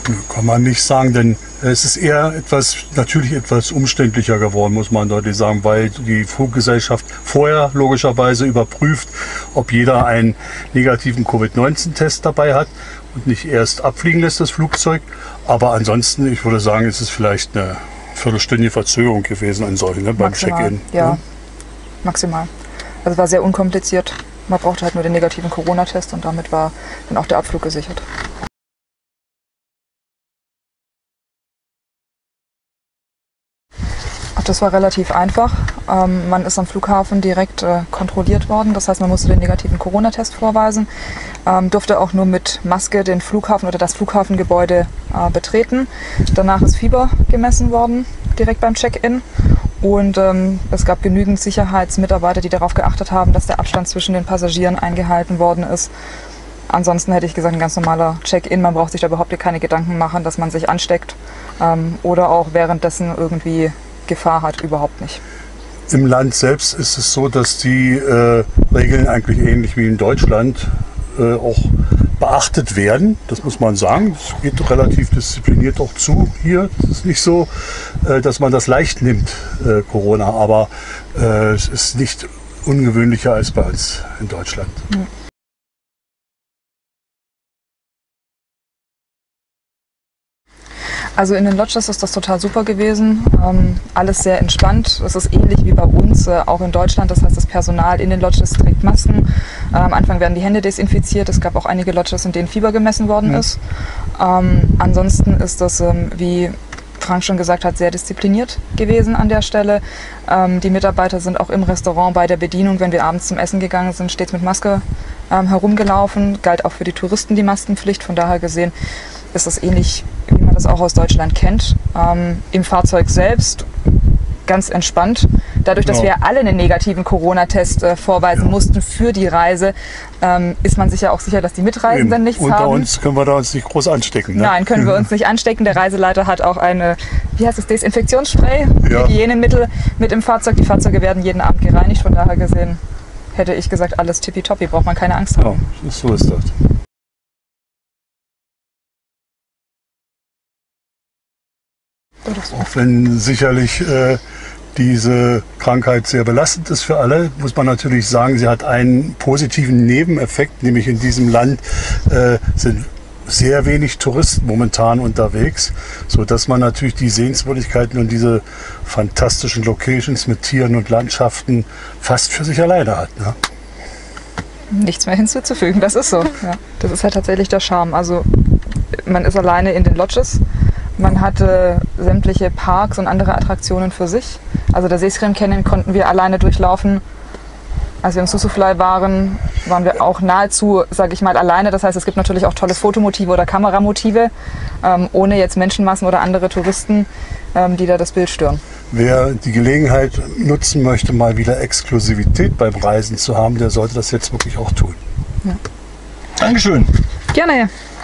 Kann man nicht sagen, denn es ist eher natürlich etwas umständlicher geworden, muss man deutlich sagen, weil die Fluggesellschaft vorher logischerweise überprüft, ob jeder einen negativen Covid-19-Test dabei hat und nicht erst abfliegen lässt, das Flugzeug. Aber ansonsten, ich würde sagen, es ist vielleicht eine viertelstündige Verzögerung gewesen an solchen, ne, beim Check-in. Ja, maximal. Also war sehr unkompliziert. Man brauchte halt nur den negativen Corona-Test und damit war dann auch der Abflug gesichert. Das war relativ einfach. Man ist am Flughafen direkt kontrolliert worden. Das heißt, man musste den negativen Corona-Test vorweisen, durfte auch nur mit Maske den Flughafen oder das Flughafengebäude betreten. Danach ist Fieber gemessen worden, direkt beim Check-in. Und es gab genügend Sicherheitsmitarbeiter, die darauf geachtet haben, dass der Abstand zwischen den Passagieren eingehalten worden ist. Ansonsten hätte ich gesagt, ein ganz normaler Check-in. Man braucht sich da überhaupt keine Gedanken machen, dass man sich ansteckt oder auch währenddessen irgendwie Gefahr hat, überhaupt nicht. Im Land selbst ist es so, dass die Regeln eigentlich ähnlich wie in Deutschland auch beachtet werden. Das muss man sagen. Es geht relativ diszipliniert auch zu hier. Es ist nicht so, dass man das leicht nimmt, Corona, aber es ist nicht ungewöhnlicher als bei uns in Deutschland. Mhm. Also in den Lodges ist das total super gewesen, alles sehr entspannt. Es ist ähnlich wie bei uns, auch in Deutschland. Das heißt, das Personal in den Lodges trägt Masken. Am Anfang werden die Hände desinfiziert. Es gab auch einige Lodges, in denen Fieber gemessen worden ist. Ansonsten ist das, wie Frank schon gesagt hat, sehr diszipliniert gewesen an der Stelle. Die Mitarbeiter sind auch im Restaurant bei der Bedienung, wenn wir abends zum Essen gegangen sind, stets mit Maske herumgelaufen. Galt auch für die Touristen die Maskenpflicht. Von daher gesehen ist das ähnlich, wie man das auch aus Deutschland kennt. Im Fahrzeug selbst ganz entspannt. Dadurch, dass wir alle einen negativen Corona-Test vorweisen mussten für die Reise, ist man sich ja auch sicher, dass die Mitreisenden nichts haben. Unter uns können wir da uns nicht groß anstecken. Ne? Nein, können wir uns nicht anstecken. Der Reiseleiter hat auch eine, wie heißt es, Desinfektionsspray, Hygienemittel mit im Fahrzeug. Die Fahrzeuge werden jeden Abend gereinigt. Von daher gesehen hätte ich gesagt, alles tippitoppi, braucht man keine Angst haben. Ja, so ist das. Auch wenn sicherlich diese Krankheit sehr belastend ist für alle, muss man natürlich sagen, sie hat einen positiven Nebeneffekt, nämlich in diesem Land sind sehr wenig Touristen momentan unterwegs, sodass man natürlich die Sehenswürdigkeiten und diese fantastischen Locations mit Tieren und Landschaften fast für sich alleine hat. Ne? Nichts mehr hinzuzufügen, das ist so. Ja, das ist halt tatsächlich der Charme. Also man ist alleine in den Lodges. Man hatte sämtliche Parks und andere Attraktionen für sich. Also der Seescream Canyon konnten wir alleine durchlaufen. Als wir im Susufly waren, waren wir auch nahezu, sage ich mal, alleine. Das heißt, es gibt natürlich auch tolle Fotomotive oder Kameramotive, ohne jetzt Menschenmassen oder andere Touristen, die da das Bild stören. Wer die Gelegenheit nutzen möchte, mal wieder Exklusivität beim Reisen zu haben, der sollte das jetzt wirklich auch tun. Ja. Dankeschön. Gerne.